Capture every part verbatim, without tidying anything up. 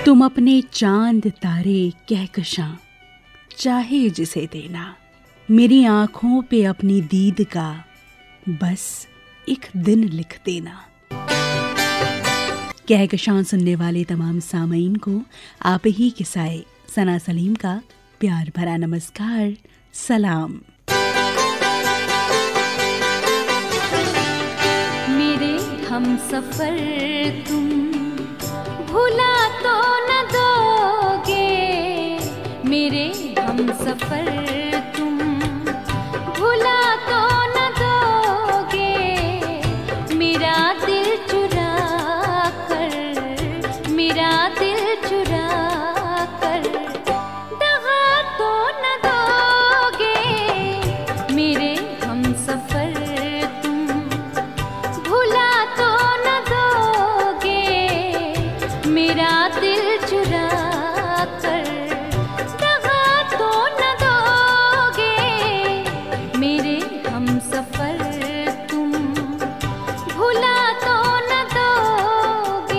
तुम अपने चांद तारे कहकशां चाहे जिसे देना, मेरी आंखों पे अपनी दीद का बस एक दिन लिख देना। कहकशां सुनने वाले तमाम सामईन को आप ही के साए सना सलीम का प्यार भरा नमस्कार, सलाम। मेरे हम सफर तुम भुला तो न दोगे, मेरे हम सफर तुम भुला तो न दोगे, मेरा दिल चुरा कर, मेरा दिल चुरा कर दगा तो न दोगे, मेरे हम सफर तुम भुला तो न दोगे, मेरा दिल चुरा कर दगा तो न दोगे, मेरे हम सफर तुम भुला तो न दोगे।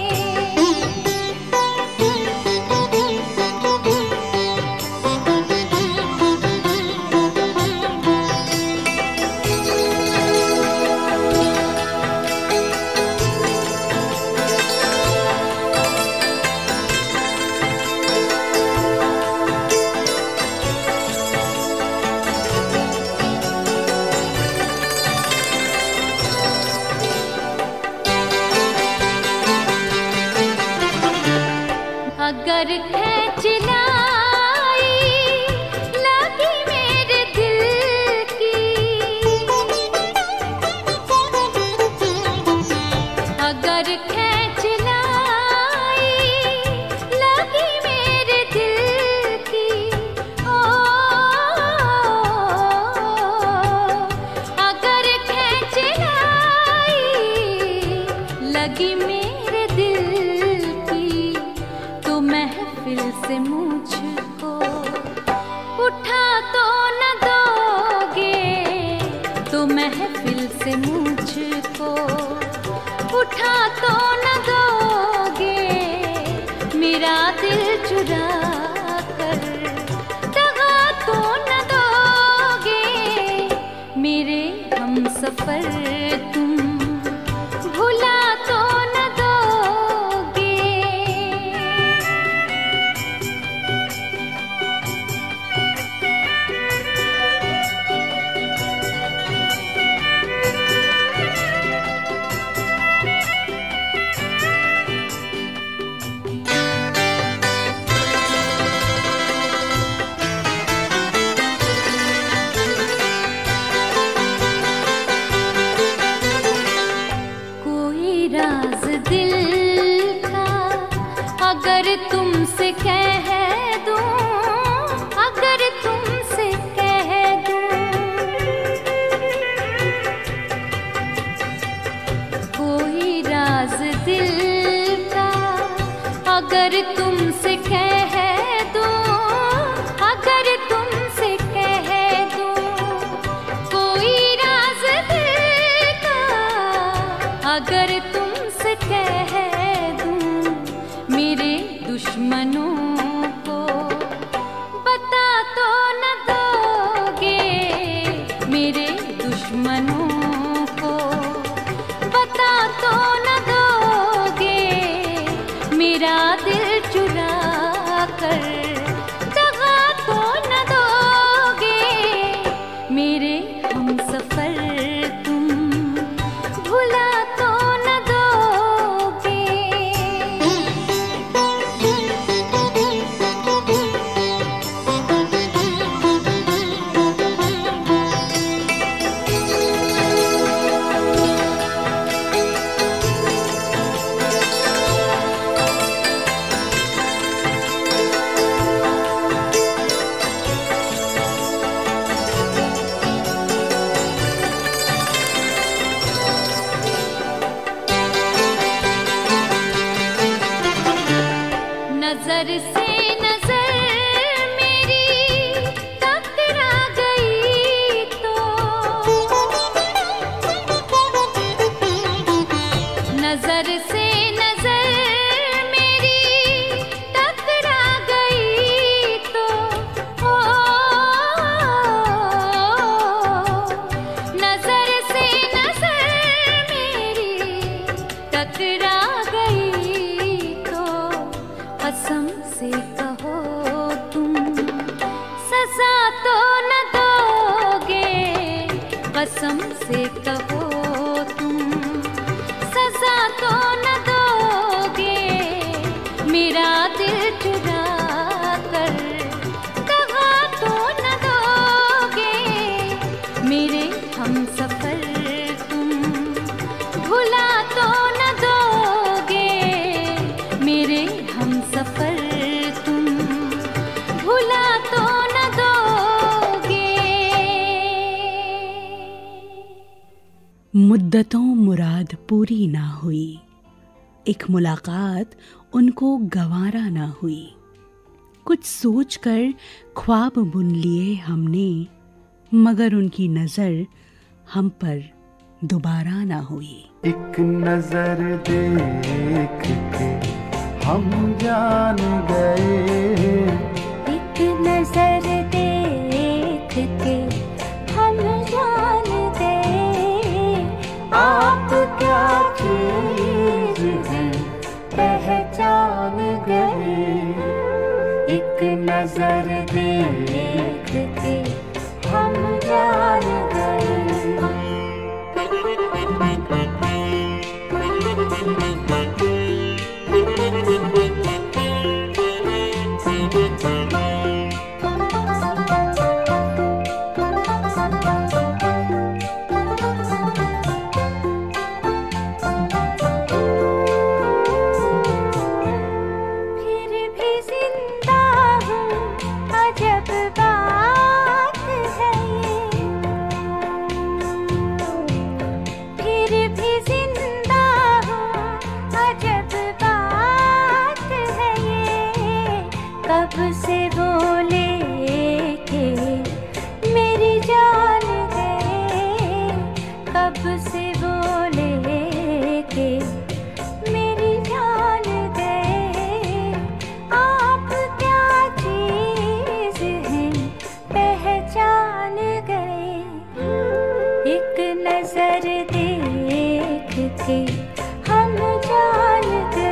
अगर खींच लाई लगी मेरे दिल की, अगर खींच लाई लगी मेरे दिल की, ओ अगर खींच लाई लगी मेरे दिल की, तो महफिल से मुझको उठा तो न दोगे, तो महफिल से मुझको उठा तो न दोगे, मेरा दिल चुरा कर दगा तो न दोगे, मेरे हम सफर तुम भुला तो न दोगे। कोई राज दिल का अगर तुमसे कह दूं, अगर तुमसे कह दूं, कोई राज दिल का अगर तुमसे कह दूं, अगर तुमसे कह दूं, कोई राज दिल का अगर तुमसे कह दूं, मेरे दुश्मनों को बता तो न दोगे, मेरे दुश्मनों को बता तो न दोगे, मेरा दिल चुरा कर दगा तो न दोगे, मेरे हम सफर तुम भुला तो न दोगे। नजर से नजर मेरी टकरा गई तो, नजर से नजर मेरी टकरा गई तो कसम से कहो तुम सजा तो न दोगे, कसम से कहो तुम सजा तो न दोगे, मेरा दिल चुरा कर दगा तो न दोगे, मेरे हम सफर तुम भुला तो न दोगे, मेरे हम सफर तुम भुला तो न दोगे। मुद्दतों मुराद पूरी ना हुई, एक मुलाकात उनको गंवारा ना हुई, कुछ सोचकर ख्वाब बुन लिए हमने, मगर उनकी नजर हम पर दोबारा ना हुई। एक नजर देख के हम जान गए, एक नजर देख के हम जान गए, आप क्या चीज है पहचान गए। एक नजर देख के हम जान गए। कब से बोले के मेरी जान गए, कब से बोले के मेरी जान गए, आप क्या चीज हैं पहचान गए। एक नजर देख के हम जान गए।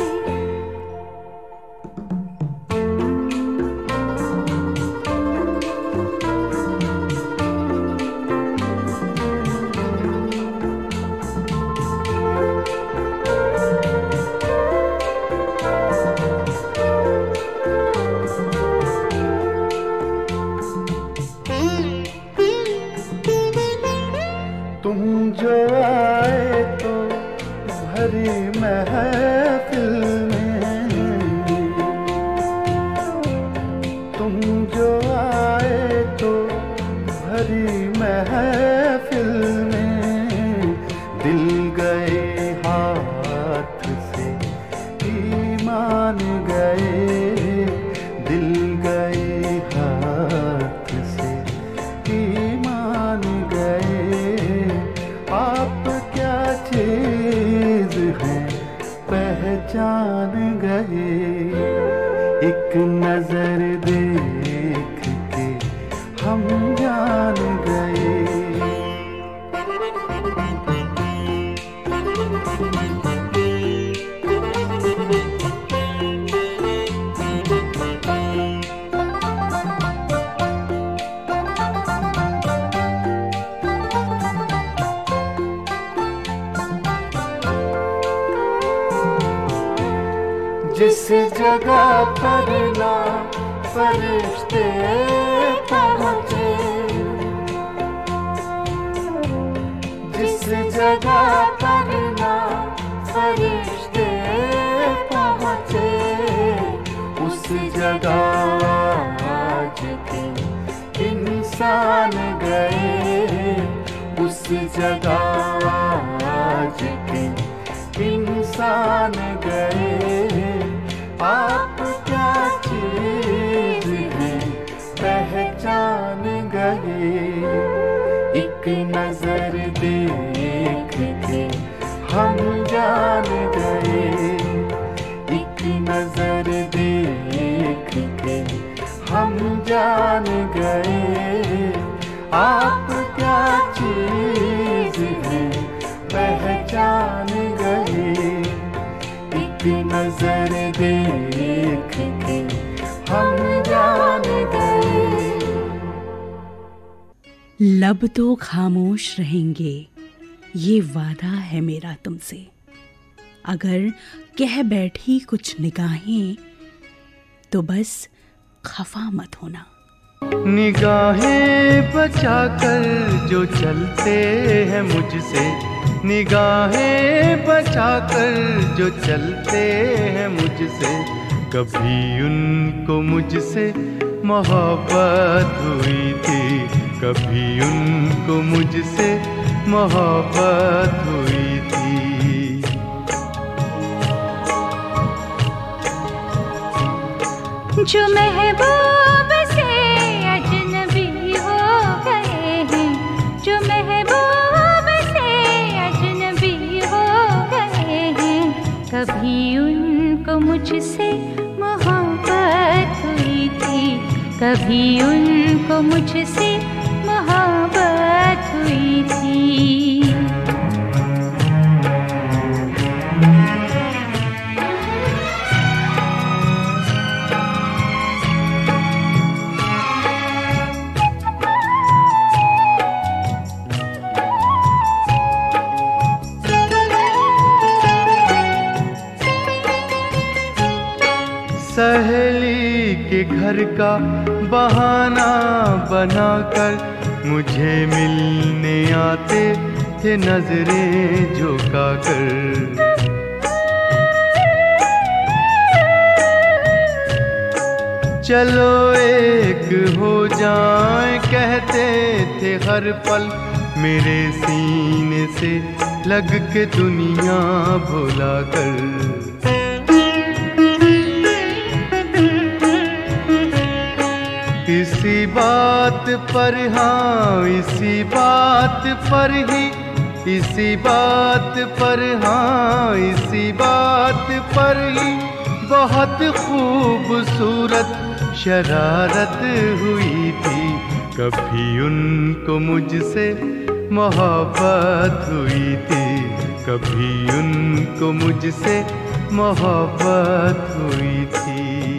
तुम जो आए तो भरी महफिल में, तुम जो आए तो भरी महफिल में, दिल गए हाथ से ईमान गए, दिल गए हाथ से ईमान गए। आप क्या चीज है पहचान गए। एक नजर देख के हम जान गए। जिस जगह पर ना फरिश्ते पहुँचे, जिस जगह पर ना फरिश्ते पहुँचे, उस जगह आज के इंसान गए, उस जगह आज के इंसान गए। आप क्या चीज हैं पहचान गए। एक नजर देख के हम जान गए, एक नजर देख के हम जान गए। आप क्या चीज हैं पहचान गए। लब तो खामोश रहेंगे, ये वादा है मेरा तुमसे। अगर कह बैठी कुछ निगाहें तो बस खफा मत होना। निगाहें बचाकर जो चलते हैं मुझसे, निगाहें बचाकर जो चलते हैं मुझसे, कभी उनको मुझसे मोहब्बत हुई थी, कभी उनको मुझसे मोहब्बत हुई थी। जो महबूब से अजनबी हो गए हैं, जो महबूब से अजनबी हो गए हैं, कभी उनको मुझसे मोहब्बत हुई थी, कभी उनको मुझसे मोहब्बत हुई थी। सहेली के घर का बहाना बनाकर मुझे मिलने आते थे नजरें झुकाकर। चलो एक हो जाएं कहते थे हर पल, मेरे सीने से लग के दुनिया भुला कर। इसी बात पर हाँ इसी बात पर ही, इसी बात पर हाँ इसी बात पर ही बहुत खूबसूरत शरारत हुई थी। कभी उनको मुझसे मोहब्बत हुई थी, कभी उनको मुझसे मोहब्बत हुई थी।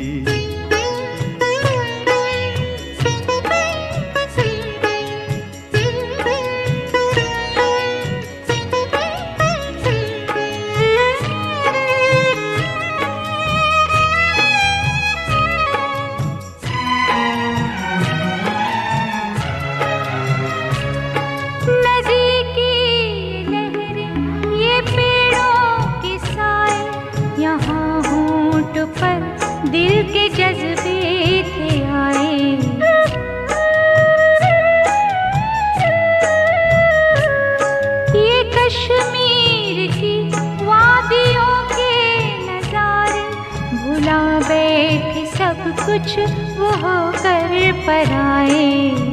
दिल के जज्बे थे आए, ये कश्मीर की वादियों के नजारे, भुला बैठे सब कुछ वो होकर पराए।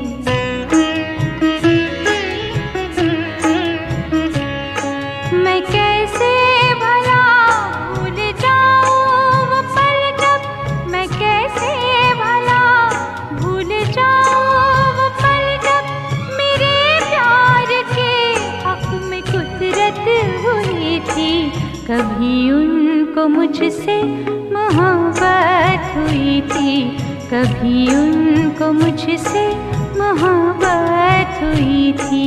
मैं कैसे भला भूल जाऊं वो पल, जब मैं कैसे भला भूल जाऊं वो पल, जब मेरे प्यार के हक में कुदरत हुई थी। कभी उनको मुझसे मोहब्बत हुई थी, कभी उनको मुझसे मोहब्बत हुई थी।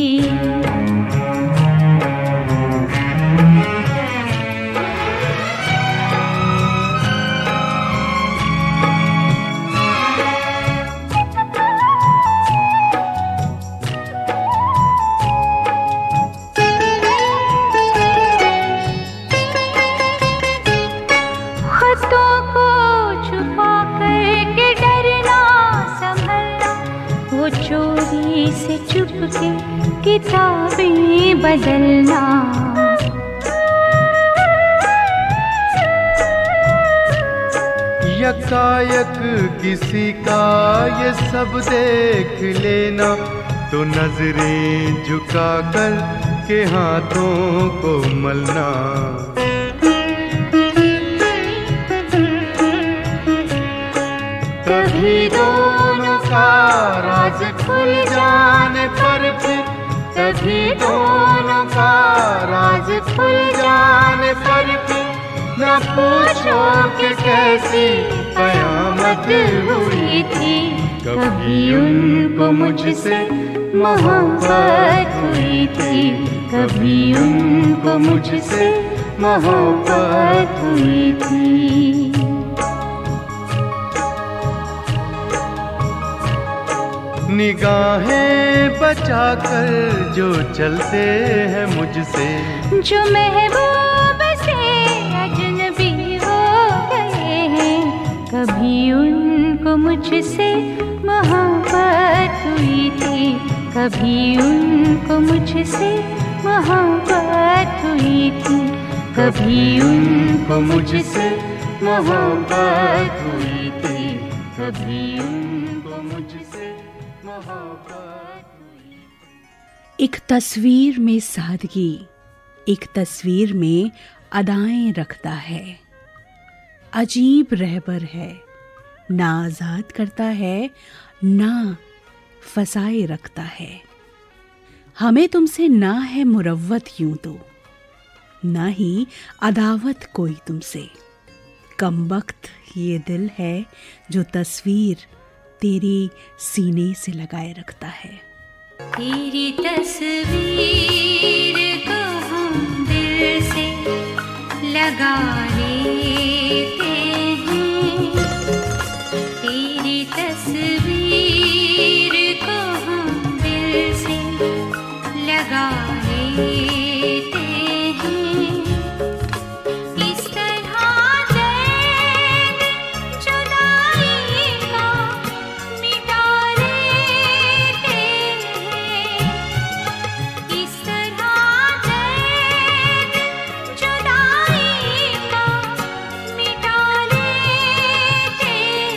चोरी से चुपके किताबें बदलना, यकायक किसी का ये सब देख लेना, तो नजरें झुकाकर के हाथों को मलना। कभी दोनों का राज खुल जाने पर फिर, कभी दोनों का राज खुल जाने पर फिर, न पूछो कि कैसी कयामत हुई थी। कभी उनको मुझसे मोहब्बत हुई थी, कभी उनको मुझसे मोहब्बत हुई थी। निगाहें बचाकर जो चलते हैं मुझसे, जो महबूब से अजनबी हो गए हैं, कभी उनको मुझसे मोहब्बत हुई थी, कभी उनको मुझसे मोहब्बत हुई थी, कभी उनको मुझसे मोहब्बत हुई थी, कभी उनको मुझसे मोहब्बत हुई थी। एक तस्वीर में सादगी, एक तस्वीर में अदाएं रखता है, अजीब रहबर है, ना आजाद करता है ना फसाए रखता है। हमें तुमसे ना है मुरव्वत यूं तो, ना ही अदावत कोई तुमसे। कमबख्त ये दिल है जो तस्वीर तेरी सीने से लगाए रखता है। तेरी तस्वीर को हम दिल से लगा लेते हैं, तेरी तस्वीर को हम दिल से लगा लेते हैं। इस तरह दर्द जुदाई का मिटा लेते हैं, इस तरह दर्द जुदाई का मिटा लेते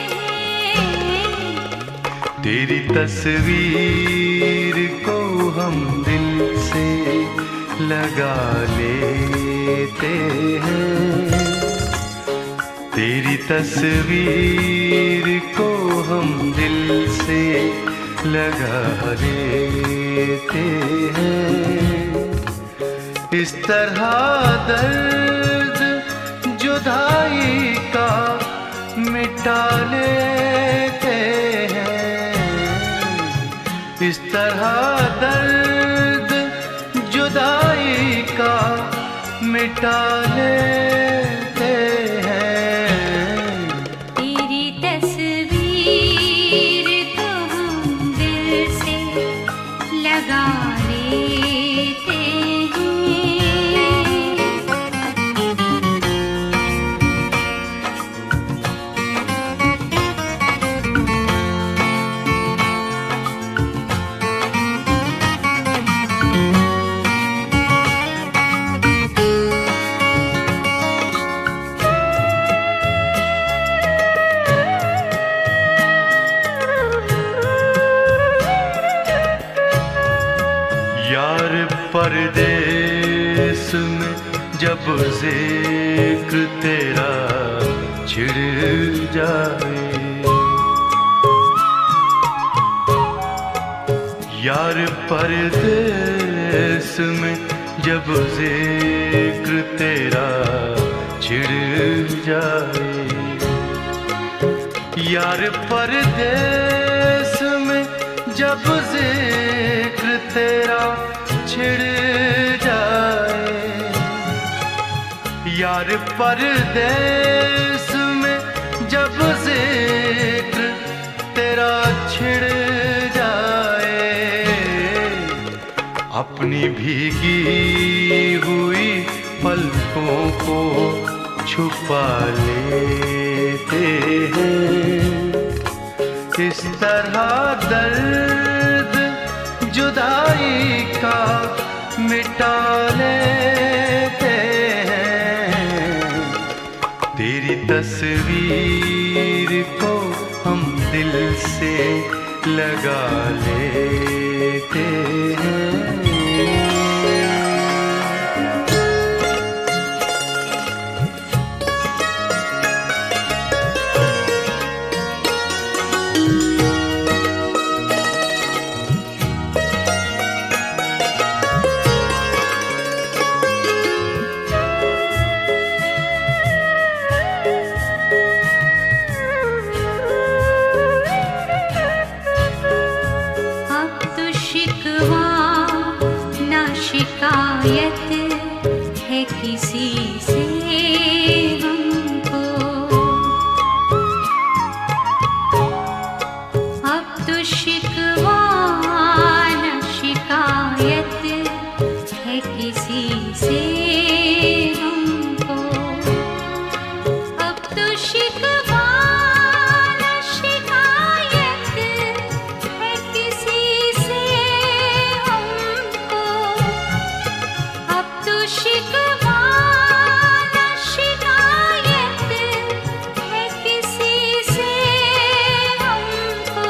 हैं। तेरी तस्वीर को हम दिल से लगा लेते हैं, तेरी तस्वीर को हम दिल से लगा लेते हैं। इस तरह दर्द जुदाई का मिटा लेते हैं, इस तरह दर्द जुदाई का मिटा लेते हैं। तेरी तस्वीर को हम दिल से लगा लेते हैं। यार परदेस में जब जिक्र तेरा छिड़ जाए, यार परदेस में जब जिक्र तेरा छिड़ जाए, यार परदेस में जब जिक्र तेरा छिड़ जाए, यार परदेस में जब जिक्र तेरा छिड़ जाए, अपनी भीगी हुई पलकों को छुपा लेते हैं। इस तरह दर्द जुदाई का मिटा लेते हैं। तेरी तस्वीर को हम दिल से लगा लेते हैं। शिकायत है किसी से हमको, अब तो शिकवा न शिकायत है किसी से हमको, अब तो शिकवा न शिकायत है किसी से हमको, अब तो शिकवा न शिकायत है किसी से हमको,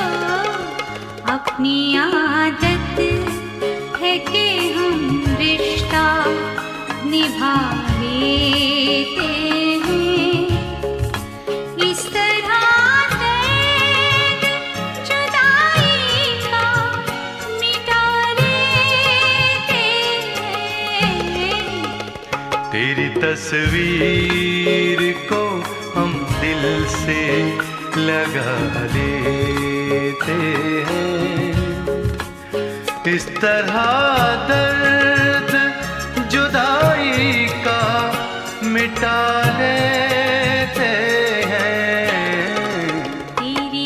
अपनी आदत है कि हम रिश्ता निभा लेते हैं, इस तरह दर्द जुदाई का मिटा लेते हैं। तेरी तस्वीर को हम दिल से लगा लेते हैं, इस तरह दर्द जुदाई का मिटा लेते हैं। तेरी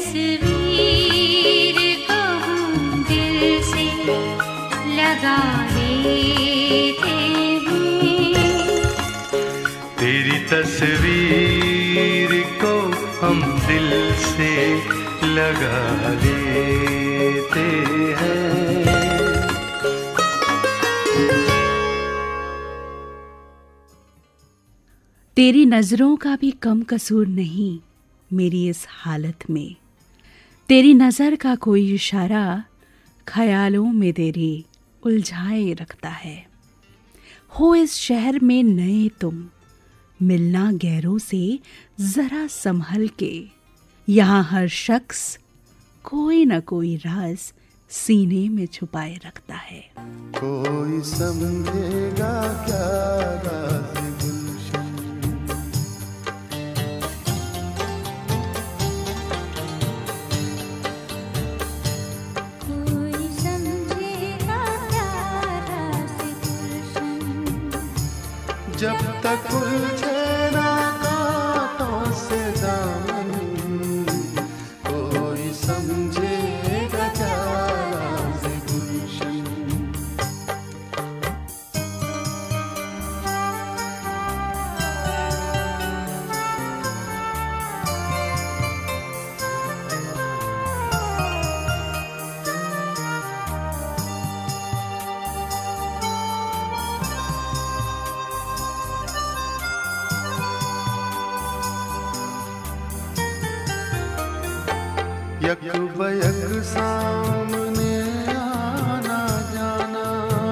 तस्वीर को हम दिल से लगा लेते हैं, तेरी तस्वीर को हम दिल से लगा लेते हैं। तेरी नजरों का भी कम कसूर नहीं मेरी इस हालत में, तेरी नजर का कोई इशारा ख्यालों में तेरे उलझाए रखता है। हो इस शहर में नए तुम, मिलना गैरों से जरा संभल के, यहाँ हर शख्स कोई न कोई राज सीने में छुपाए रखता है। कोई समझेगा क्या राज गुलशन, कोई समझेगा क्या राज गुलशन, जब तक उलझे ना कांटों से दामन, कोई समझेगा क्या राज गुलशन। यक बयक सामने आना जाना,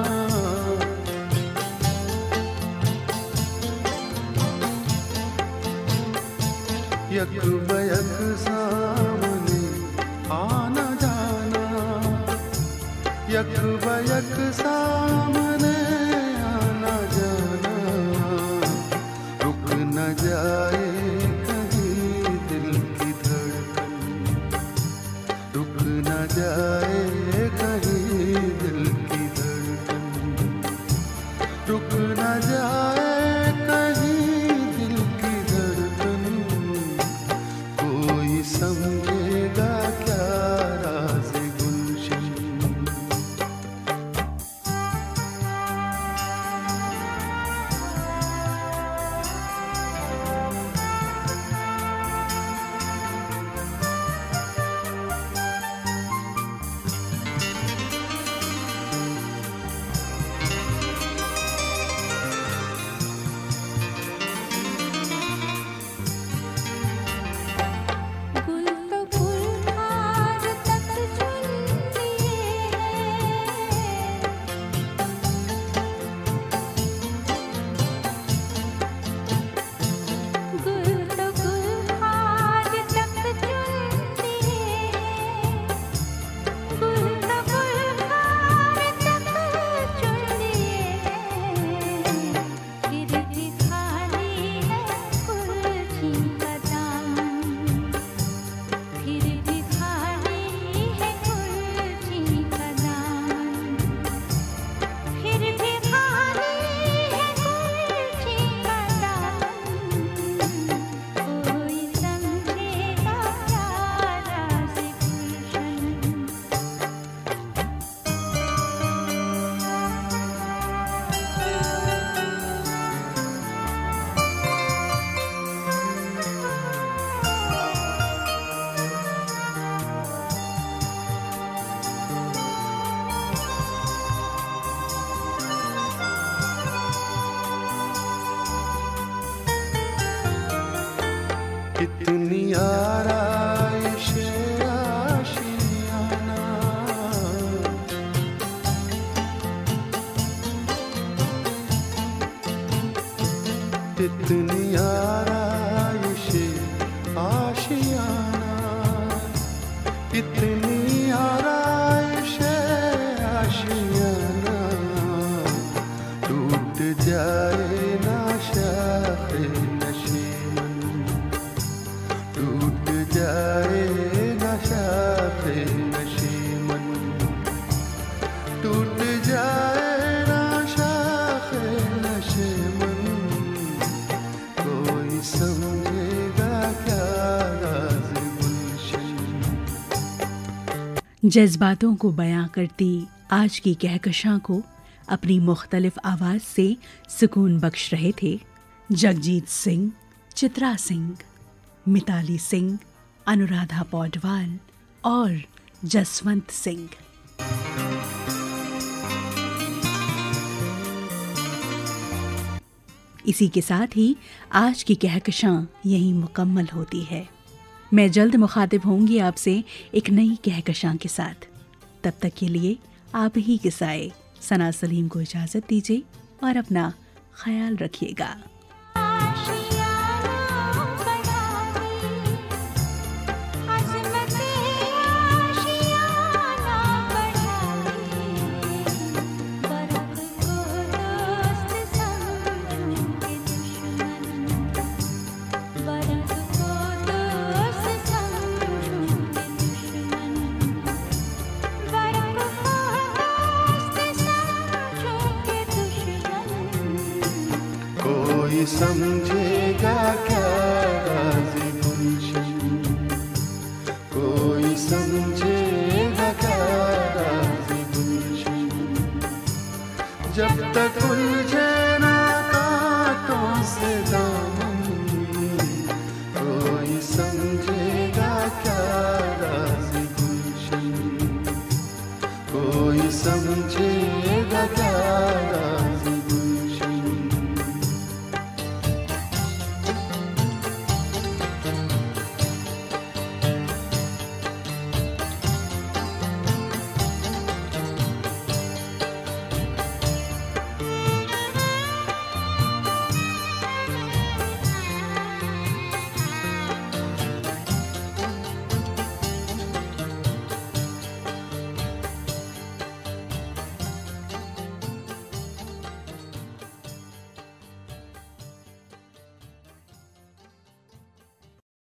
यक बयक सामने आना जाना, यक बयक सामने आना जाना, रुक न जाए कहीं दिल की धड़कन, रुक न जाए कहीं दिल की धड़कन, रुक न जाए कहीं दिल की धड़कन, कोई समझेगा क्या राज गुलशन। इतनी आराइश आशियाना, इतनी आराइश आशियाना, इतनी आराइश आशियाना, टूट जाए ना शाखे नशीमन, टूट जाए ना शाखे नशीमन, टूट जाए ना शाखे नशीमन, कोई समझेगा क्या राज़ गुलशन। जज्बातों को बयां करती आज की कहकशां को अपनी मुख्तलिफ आवाज से सुकून बख्श रहे थे जगजीत सिंह, चित्रा सिंह, मिताली सिंह, अनुराधा पौडवाल और जसवंत सिंह। इसी के साथ ही आज की कहकशां यहीं मुकम्मल होती है। मैं जल्द मुखातिब होंगी आपसे एक नई कहकशां के साथ। तब तक के लिए आप ही के साए सना सलीम को इजाजत दीजिए और अपना ख्याल रखिएगा। कोई समझेगा क्या राज़ गुलशन, कोई समझेगा क्या राज़ गुलशन, जब तक उलझे ना कांटों से दामन, कोई समझेगा क्या राज़ गुलशन, कोई समझेगा क्या